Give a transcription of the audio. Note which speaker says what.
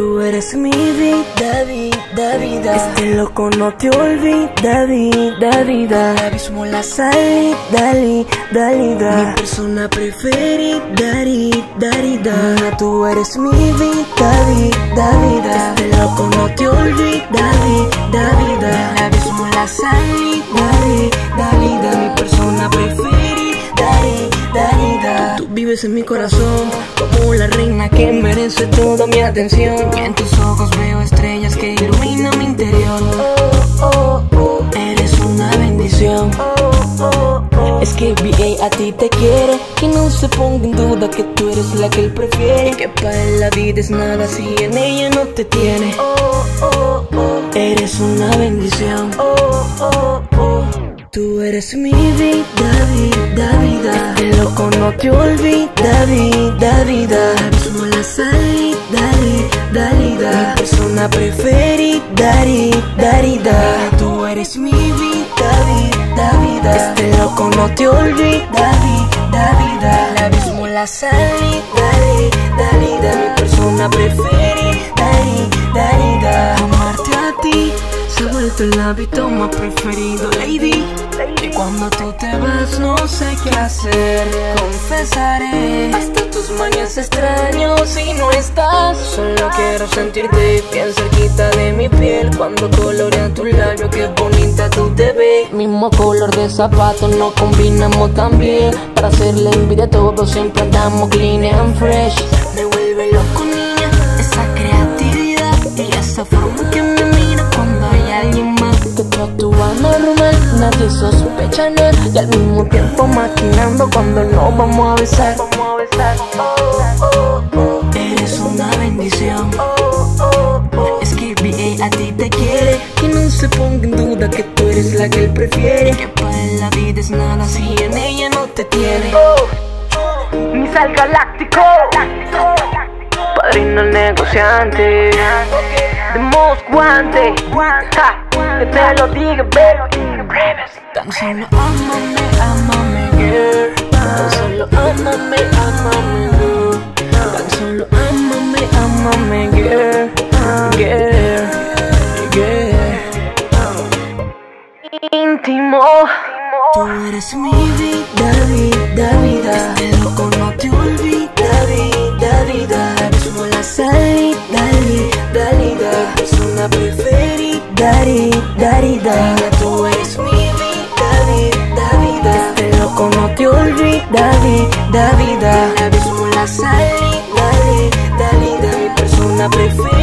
Speaker 1: Tú eres mi vida, vida, vida. Este loco no te olvida, vida, vida. Al abismo la salida, dalida. Mi persona preferida, darida. Tú eres mi vida, vida, vida. Este loco no te olvida, vida, vida. Al abismo la salida, dalida. Mi persona preferida, darida. Tú vives en mi corazón como la reina que merece toda mi atención. Y en tus ojos veo estrellas que iluminan mi interior. Eres una bendición. Es que BA a ti te quiere, que no se ponga en duda que tú eres la que él prefiere. Que para él la vida es nada si en ella no te tiene. Eres una bendición. Tú eres mi vida, vida, vida. Este loco no te olvida, vida, vida. Al abismo la salida, dalida. Mi persona preferida, darida. Tú eres mi vida, vida, vida. Este loco no te olvida, vida, vida. Al abismo la salida, dalida. Mi persona preferida, darida. Amarte a ti se ha vuelto el hábito más preferido, lady. Y cuando tú te vas no sé qué hacer. Confesaré hasta tus mañas extraños si no estás. Solo quiero sentirte bien cerquita de mi piel. Cuando colorea tu labio, qué bonita tú te ves. Mismo color de zapato, no combinamos tan bien. Para hacerle envidia a todos siempre andamos clean and fresh. Me vuelve loco, niña, esa creatividad y esa forma que me mira cuando hay alguien más. Que tú actúas normal, nadie sospecha nada. Y al mismo tiempo maquinando cuando nos vamos a besar. Eres una bendición. Es que BA a ti te quiere, que no se ponga en duda que tú eres la que él prefiere. Que para él la vida es nada si en ella no te tiene. Misal Galáctico, padrino el negociante, de Most Guante, que te lo diga, baby. Tan solo amame, amame, girl. Tan solo amame, amame, girl. Tan solo amame, amame, girl. Girl, girl. Íntimo. Tú eres mi vida, vida, vida. Este loco no te olvida, vida, vida. Al abismo la salida, dalida. Mi persona preferida, darida. Tú eres mi vida, vida, vida. Este loco no te olvida, vida, vida. Al abismo la salida, dalida. Mi persona preferida.